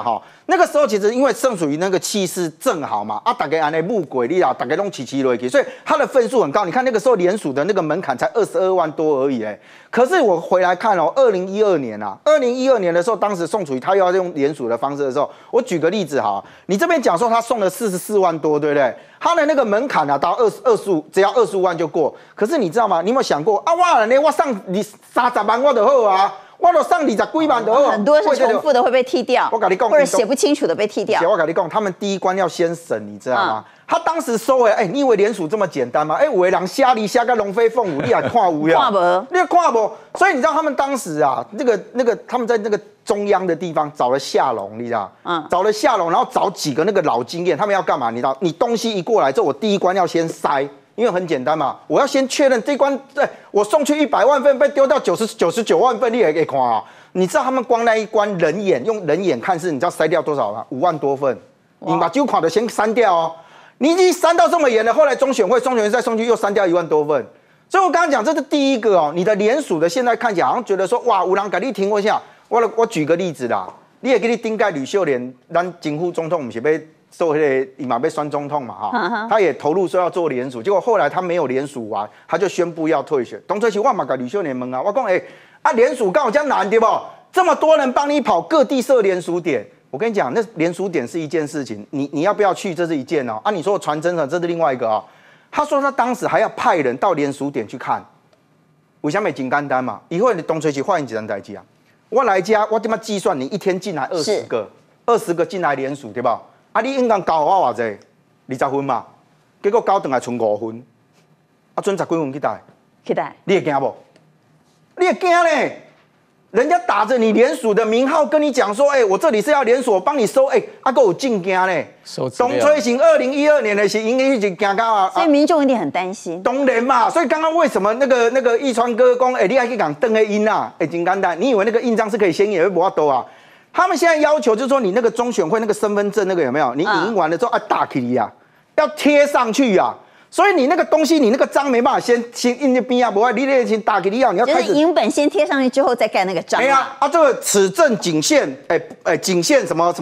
那个时候其实因为盛属于那个气势正好嘛，大家安尼木鬼力啊，大家拢齐落去，所以他的分数很高。你看那个时候联署的那个门槛才22万多而已，可是我回来看哦，2012年啊，2012年的时候，当时宋楚瑜他又要用联署的方式的时候，我举个例子哈，你这边讲说他送了44万多，对不对？他的那个门槛啊，到25，只要25万就过。可是你知道吗？你有没有想过啊？我上你30万我就好啊。我都上20几万的， 很多是重复的会被踢掉， 我跟你讲， 或者写不清楚的被踢掉。 我跟你讲，他们第一关要先审，你知道吗？他当时收回，你以为联署这么简单吗？有的人瞎离瞎个龙飞凤舞，你也看无呀？ 看不， 你也看不。所以你知道他们当时啊，那个他们在那个中央的地方找了夏龙，你知道？找了夏龙，然后找几个那个老经验，他们要干嘛？你知道？你东西一过来之后，我第一关要先筛。因为很简单嘛，我要先确认这关，我送去100万份被丢到99万份，你也可以看啊。你知道他们光那一关用人眼看是，你知道筛掉多少吗？5万多份，你把旧款的先删掉哦。你已经删到这么严了，后来中选会再送去又删掉1万多份。所以我刚刚讲这是第一个哦，你的联署的现在看起来好像觉得说哇，有人给你停一下。我举个例子啦，你也给你顶盖吕秀莲，咱前副总统不是被。做那个伊嘛要选总统嘛哈，他也投入说要做联署，结果后来他没有联署完，他就宣布要退选。当初是我嘛甲吕秀莲问啊，我讲联署刚好这样难对不？这么多人帮你跑各地设联署点，我跟你讲，那联署点是一件事情，你要不要去这是一件哦。你说传真的这是另外一个哦。他说他当时还要派人到联署点去看，为什么很简单嘛？以后你当初是发现一件代志啊，我来家我怎么计算你一天进来20个进来联署对吧？你应该交我偌济，20分嘛，结果交回来剩5分，剩10几分去带，你会惊不？你会惊嘞！人家打着你联署的名号跟你讲说，我这里是要联署，我帮你收，还有证件嘞。东吹行2012年的时候，应该是惊到啊， 所以民众一定很担心。 当然嘛，所以刚刚为什么那个易川哥讲，你还去讲登个印啊？很简单，你以为那个印章是可以先印，也不要多啊？他们现在要求就是说，你那个中选会那个身份证那个有没有？你影印完了之后打起来啊，要贴上去啊。所以你那个东西，你那个章没办法先印在边啊，不会，你得先打起来啊，你要开始。 影本先贴上去之后再盖那个章。 这个此证仅限仅限什么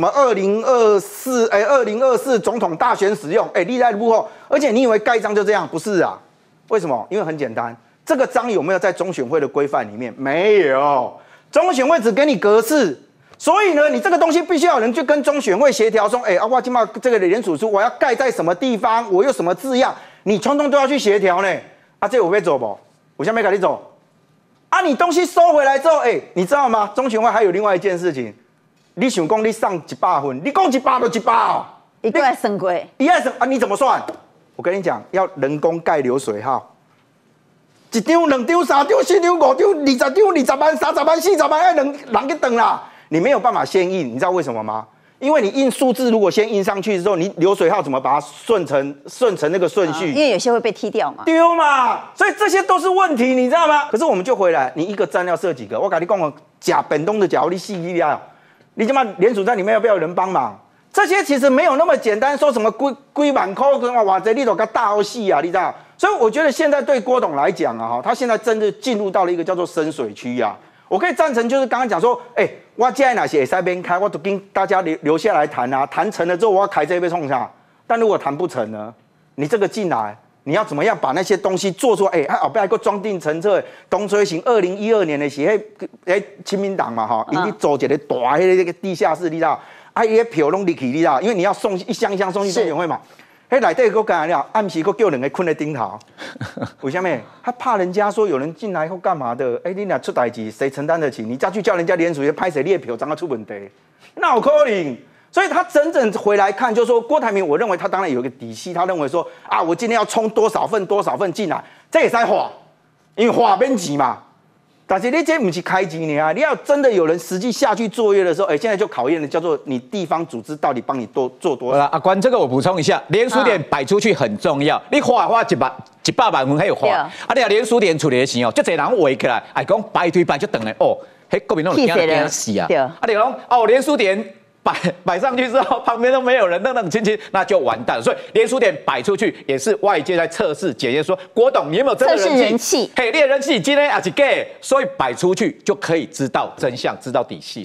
2024总统大选使用，历代幕后，而且你以为盖章就这样？不是啊，为什么？因为很简单，这个章有没有在中选会的规范里面？没有，中选会只给你格式。所以呢，你这个东西必须要有人去跟中选会协调，说，我今嘛这个联署书我要盖在什么地方，我有什么字样，你通通都要去协调呢。这我要走不？我现在没跟你走。你东西收回来之后，你知道吗？中选会还有另外一件事情，你想讲你上100分，你讲100就100哦， 一个算过， 一算你怎么算？我跟你讲，要人工盖流水号。1张、2张、3张、4张、5张、20张、20万、30万、40万，人去等啦。你没有办法先印，你知道为什么吗？因为你印数字，如果先印上去之后，你流水号怎么把它顺成那个顺序？ 因为有些会被踢掉嘛。 丢嘛，所以这些都是问题，你知道吗？可是我们就回来，你一个站要设几个？我跟你讲，假本东的假，你细一点，你他妈联署站里面要不要有人帮忙？这些其实没有那么简单，说什么几万块哇，这你都个大好戏啊，你知道？所以我觉得现在对郭董来讲啊，他现在真的进入到了一个叫做深水区啊。我可以赞成，就是刚刚讲说，我现在哪些也边开，我都跟大家留下来谈啊，谈成了之后我要开这一杯冲下。但如果谈不成呢，你这个进来，你要怎么样把那些东西做出来？后边还个装订成册，东吹行2012年的时候，亲民党嘛哈，已经做一个大那个地下室，你知道？伊个票拢入去，你知道？因为你要送一箱一箱送去中选会嘛。内底佫干了，暗时佫叫2个困在顶头，为什么？他怕人家说有人进来或干嘛的？你俩出代志，谁承担得起？你再去叫人家联署拍谁列票，怎么出问题？那有可能。所以他真正回来看，就是说郭台铭，我认为他当然有一个底气，他认为说我今天要冲多少份进来，这也在花，因为花免钱嘛。但是你这不是开机呢你要真的有人实际下去作业的时候，现在就考验的叫做你地方组织到底帮你做多少。 阿关，这个我补充一下，联署点摆出去很重要，你花100万分还有花，你啊联署点处理的时候，就这人围起来，讲摆推摆就等于国民党惊死啊！你讲联署点摆上去之后，旁边都没有人，冷清清，那就完蛋了。所以联署点摆出去，也是外界在测试检验，说郭董你有没有真的人气？你的人气今天也是假，所以摆出去就可以知道真相，知道底细了。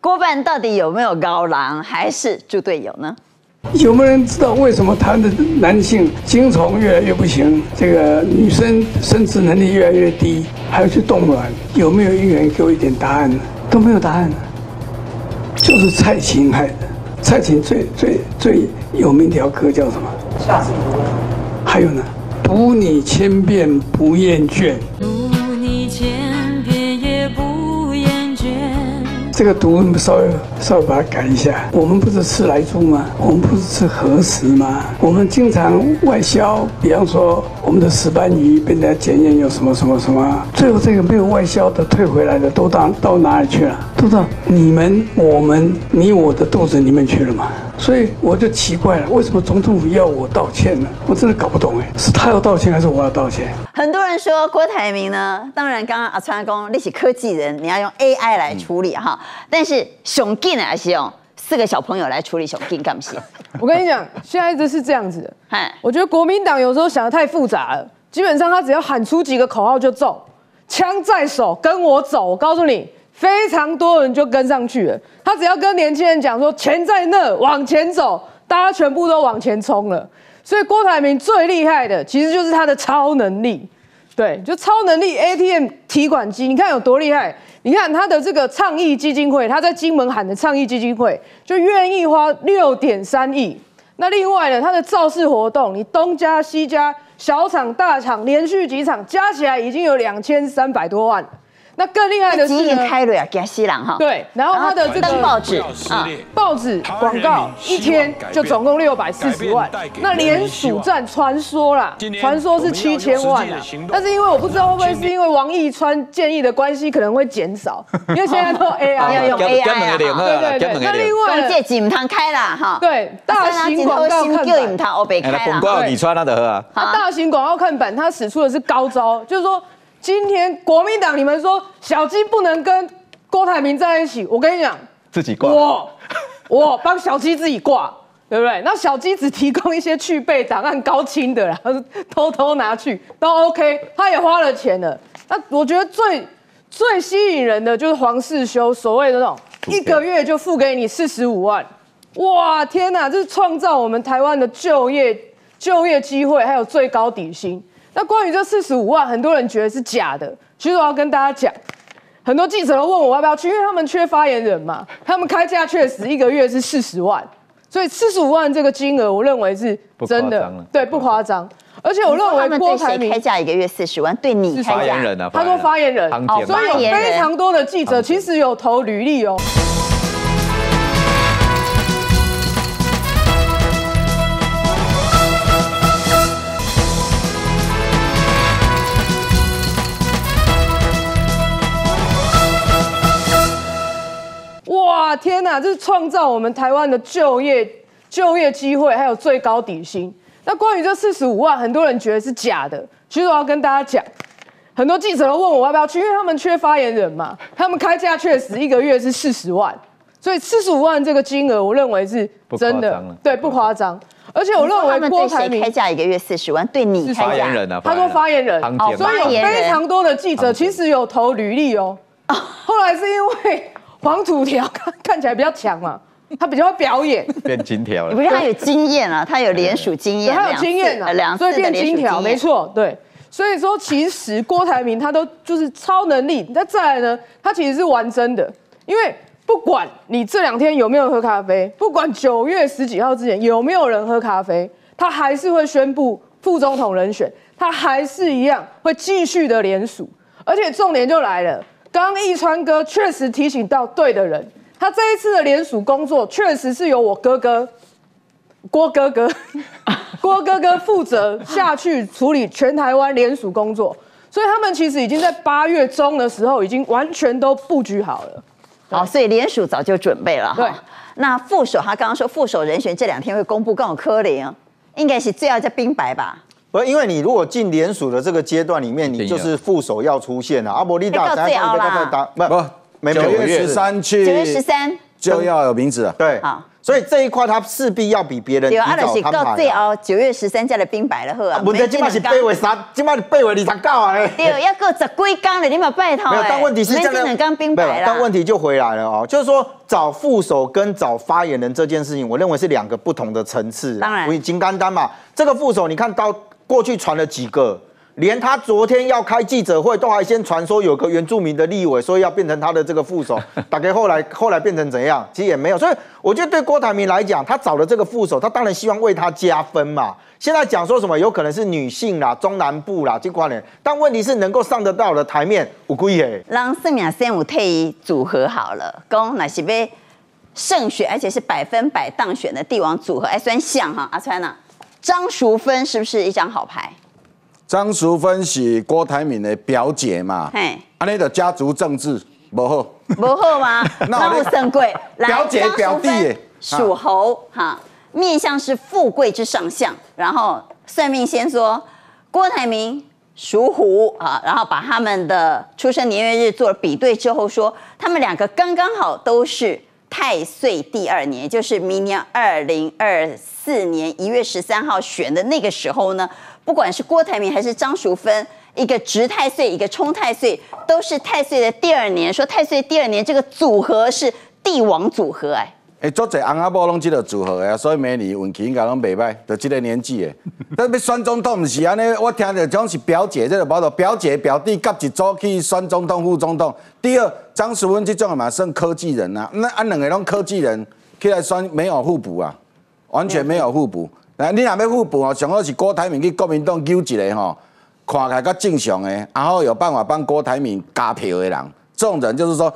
郭办到底有没有高狼，还是猪队友呢？ 有没有人知道为什么台湾的男性精虫越来越不行，这个女生生殖能力越来越低，还要去冻卵？有没有一个人给我一点答案呢？都没有答案，就是蔡琴害的。蔡琴最有名的一条歌叫什么？吓死我了。还有呢，读你千遍不厌倦。读你千遍也不厌倦。这个读稍微把它改一下。我们不是吃来猪吗？我们不是吃核食吗？我们经常外销，比方说我们的石斑鱼被人家检验有什么，最后这个没有外销的退回来的都到哪里去了？都到你们、我们、你我的肚子里面去了嘛。所以我就奇怪了，为什么总统府要我道歉呢？我真的搞不懂哎，是他要道歉还是我要道歉？ 很多人说郭台铭呢，当然刚刚阿川公你是科技人，你要用 AI 来处理哈，但是熊劲还是用4个小朋友来处理熊劲，干不行？ 我跟你讲，现在这是这样子的，我觉得国民党有时候想得太复杂了，基本上他只要喊出几个口号就中，枪在手，跟我走，我告诉你。非常多人就跟上去了，他只要跟年轻人讲说钱在那，往前走，大家全部都往前冲了。所以郭台铭最厉害的其实就是他的超能力，对，就超能力 ATM 提款机，你看有多厉害？你看他的这个倡议基金会，他在金门喊的倡议基金会就愿意花6.3亿。那另外呢，他的造势活动，你东加西加，小场大场连续几场加起来已经有2300多万。那更厉害的是呢， 开了给西朗哈， 对，然后他的这个报纸报纸广告一天就总共640万。那联署站传说啦，传说是7000万啦，但是因为我不知道会不会是因为王义川建议的关系，可能会减少，因为现在都 AI 要用 AI 啊， 对。那另外这几唔通开啦哈， 对，大型广告看板唔通欧北开啦， 广告你穿他的啊， 他大型广告看板他使出的是高招，就是说。今天国民党你们说小鸡不能跟郭台铭在一起，我跟你讲， 自己挂， 我帮小鸡自己挂，对不对？那小鸡只提供一些去背档案高清的啦，偷偷拿去都 OK， 他也花了钱了。那我觉得最吸引人的就是黄世修所谓的那种1个月就付给你45万，哇天哪，这是创造我们台湾的就业机会，还有最高底薪。那关于这45万，很多人觉得是假的。其实我要跟大家讲，很多记者都问我要不要去，因为他们缺发言人嘛。他们开价确实1个月是40万，所以45万这个金额，我认为是真的，对，不夸张。而且我认为郭台铭开价1个月40万，对你开价， 他说发言人，所以有非常多的记者其实有投履历哦。哇天哪，这是创造我们台湾的就业机会，还有最高底薪。那关于这45万，很多人觉得是假的。其实我要跟大家讲，很多记者都问我要不要去，因为他们缺发言人嘛。他们开价确实1个月是40万，所以45万这个金额，我认为是真的，对，不夸张。而且我认为郭台铭开价1个月40万，对你开价， 发言人啊， 他说发言人，所以有非常多的记者其实有投履历哦。后来是因为黄土条看起来比较强嘛，他比较会表演， 变金条了。 你不是他有经验啊，他有联署经验， 他有经验啊，所以变金条，没错，对。所以说，其实郭台铭他都就是超能力。那再来呢，他其实是玩真的，因为不管你这2天有没有喝咖啡，不管9月10几号之前有没有人喝咖啡，他还是会宣布副总统人选，他还是一样会继续的联署，而且重点就来了。刚刚义川哥确实提醒到对的人，他这一次的联署工作确实是由我哥哥郭哥哥负责下去处理全台湾联署工作，所以他们其实已经在8月中的时候已经完全都布局好了。 好，所以联署早就准备了哈。 对， 那副手他刚刚说副手人选这2天会公布，更有可能应该是最要在冰白吧。 不，因为你如果进联署的这个阶段里面，你就是副手要出现了。阿伯利达最后啦， 不，9月13去 9月13 就要有名字了。 对， 所以这一块他势必要比别人提早摊牌。 对，到最后9月13日的冰白了，好啊。 问题今麦是8月3，今麦8月29啊。 对，要过10几天了，你嘛拜托。 没有，但问题是这 2天冰白了。 但问题就回来了哦，就是说找副手跟找发言人这件事情，我认为是2个不同的层次。 当然， 金刚丹嘛，这个副手你看到过去传了几个。连他昨天要开记者会，都还先传说有个原住民的立委，说要变成他的这个副手，大概后来变成怎样？其实也没有。所以我觉得对郭台铭来讲，他找的这个副手，他当然希望为他加分嘛。现在讲说什么有可能是女性啦、中南部啦这块人，但问题是能够上得到的台面有几个？ 让4秒3 5退组合好了，讲那是要胜选，而且是100%当选的帝王组合，哎，算像哈，阿川啊，张淑芬是不是一张好牌？ 张淑芬是郭台铭的表姐嘛，安尼就家族政治不好， 不好吗？那我算贵， 表姐表弟耶， 属猴哈，面相是富贵之上相，然后算命先说郭台铭属虎啊，然后把他们的出生年月日做了比对之后说，他们2个刚刚好都是太岁第2年，也就是明年2024年1月13号选的那个时候呢。不管是郭台铭还是张淑芬，一个值太岁，一个冲太岁，都是太岁的第2年。说太岁第2年这个组合是帝王组合哎。 足侪翁仔某拢这个组合的，所以美女运气应该拢袂歹，就这个年纪的。但要选总统，不是安尼，我听到讲是表姐，这个无错，表姐表弟夹一组去选总统、副总统。第二，张淑芬这种嘛算科技人啊，那2个拢科技人起来选没有互补啊，完全没有互补。你若要互补哦，上好是郭台铭去国民党揪一个吼，看起来较正常的，然后有办法帮郭台铭加票的人，这种人就是说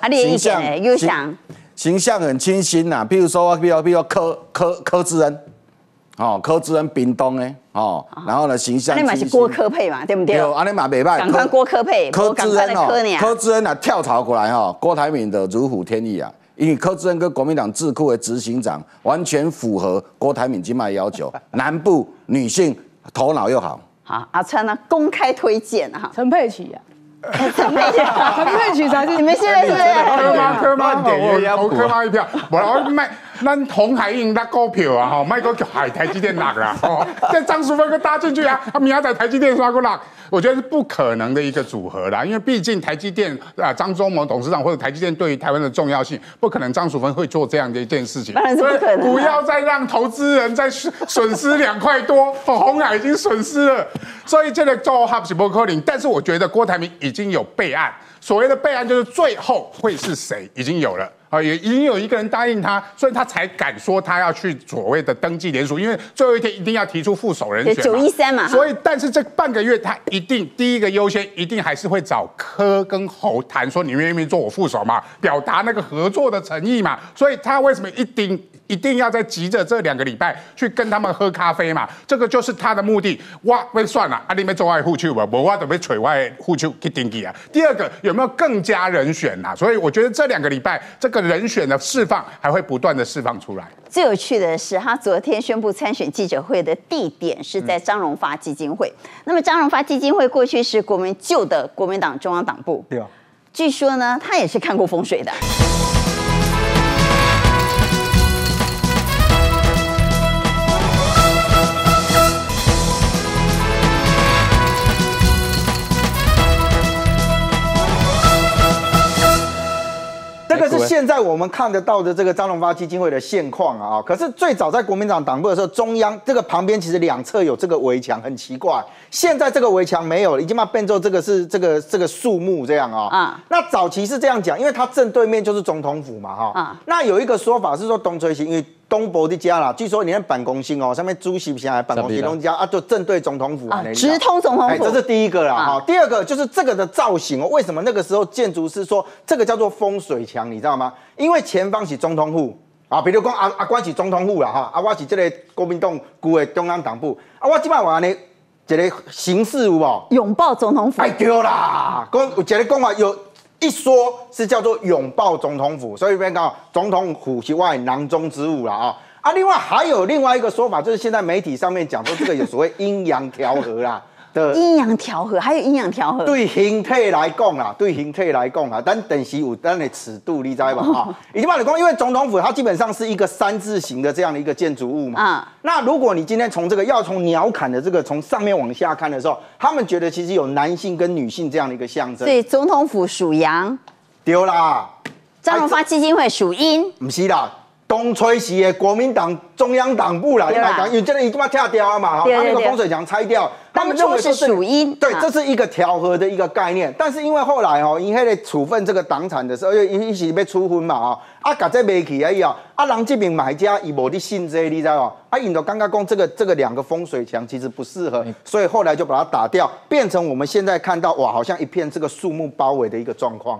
形象很清新呐。比如说柯志恩，柯志恩屏东的哦，然后呢形象清新。 那嘛是郭柯配嘛，对不对？ 对，安尼嘛袂歹。 赶快郭柯配， 柯志恩哦，柯志恩啊跳槽过来哈，郭台铭的如虎添翼啊。因为柯志恩跟国民党智库的执行长完全符合郭台铭今麦要求，南部女性头脑又好。 好，阿川呢公开推荐哈， 陈佩琪啊。 陈佩琪才是你们现在是柯妈，我柯妈一票，我卖咱红海印那股票啊，吼，卖个海台积电落啦，哦，这张淑芬给搭进去啊，明仔载台积电刷过落。我觉得是不可能的一个组合啦，因为毕竟台积电张忠谋董事长或者台积电对于台湾的重要性，不可能张淑芬会做这样的一件事情。 当然是不可能。 不要再让投资人再损失2块多，鸿海已经损失了，所以这个做合是不可能。但是我觉得郭台铭已经有备案，所谓的备案就是最后会是谁已经有了。也已经有一个人答应他，所以他才敢说他要去所谓的登记联署，因为最后一天一定要提出副手人选 913嘛。 所以，但是这半个月他一定第一个优先，一定还是会找柯跟侯谈说你愿意做我副手嘛，表达那个合作的诚意嘛。所以他为什么一定要在急着这2个礼拜去跟他们喝咖啡嘛？这个就是他的目的。我被算了，啊，你们做爱护手吧，我准备取外护手去登记啊。第2个有没有更加人选啊？所以我觉得这2个礼拜这个人选的释放还会不断的释放出来。 最有趣的是，他昨天宣布参选记者会的地点是在张荣发基金会。那么张荣发基金会过去是旧的国民党中央党部，对啊。据说呢，他也是看过风水的。 这个是现在我们看得到的这个张荣发基金会的现况啊。可是最早在国民党党部的时候，中央这个旁边其实2侧有这个围墙，很奇怪。现在这个围墙没有了，已经把变成这个是这个树木这样啊。那早期是这样讲，因为它正对面就是总统府嘛哈。那有一个说法是说东吹西，因为东博的家啦，据说你看办公室哦，上面主席下来办公室东家啊，就正对总统府直通总统府。 这是第一个啦哈。第2个就是这个的造型哦，为什么那个时候建筑师说这个叫做风水墙，你知道吗？因为前方是总统府啊，比如讲阿关是总统府啦哈，我是这个国民党旧的中央党部啊，我即摆话呢，一个形式有无？ 拥抱总统府。 哎对啦，有一个讲法有。一说是叫做拥抱总统府，所以别讲总统府是我的囊中之物啦另外还有另外一个说法，就是现在媒体上面讲说这个有所谓阴阳调和啦的阴阳调和，还有阴阳调和。 对形体来讲啦，但是有咱的尺度，你知道吧？哈，已经把你讲，因为总统府它基本上是一个3字形的这样的一个建筑物嘛。那如果你今天从这个要从鸟瞰的这个从上面往下看的时候，他们觉得其实有男性跟女性这样的一个象征。 所以总统府属阳， 对啦。 张荣发基金会属阴， 不是啦。东吹西的国民党中央党部啦，因为这个已经把它拆掉了嘛，他那个风水墙拆掉， 他们认为是属阴， 对，这是一个调和的一个概念。但是因为后来因为处分这个党产的时候，因为一起被处分嘛把这卖去而已人这边买家伊无的信这，你知道吗？因就刚刚讲这个2个风水墙其实不适合，所以后来就把它打掉，变成我们现在看到哇，好像一片这个树木包围的一个状况。